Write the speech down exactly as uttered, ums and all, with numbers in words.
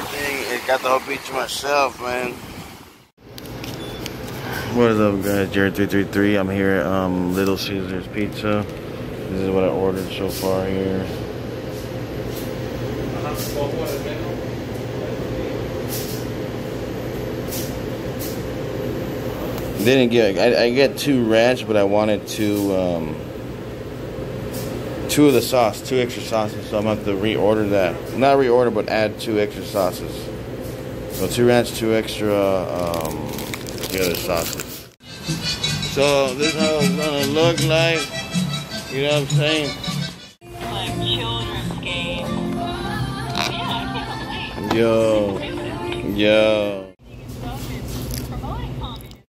everything and got the whole beach to myself, man. What is up, guys? Jared three three three. I'm here at um, Little Caesars Pizza. This is what I ordered so far here. Didn't get. I, I get two ranch, but I wanted two. Um, two of the sauce, two extra sauces. So I'm gonna have to reorder that. Not reorder, but add two extra sauces. So two ranch, two extra. Um, the other sauces. So this is how it's gonna look like. You know what I'm saying? Like children's game. Yeah, I can't complain. Yo, yo.